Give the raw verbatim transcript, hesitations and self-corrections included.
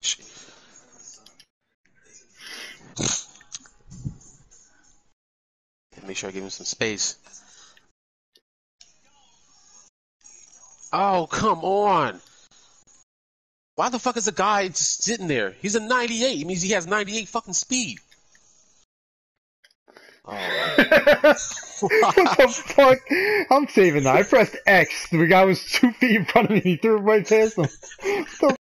Make sure I give him some space. Oh, come on. Why the fuck is a guy just sitting there? He's a ninety-eight. It means he has ninety-eight fucking speed. Oh, what the fuck? I'm saving that. I pressed X. The guy was two feet in front of me. He threw it right past him.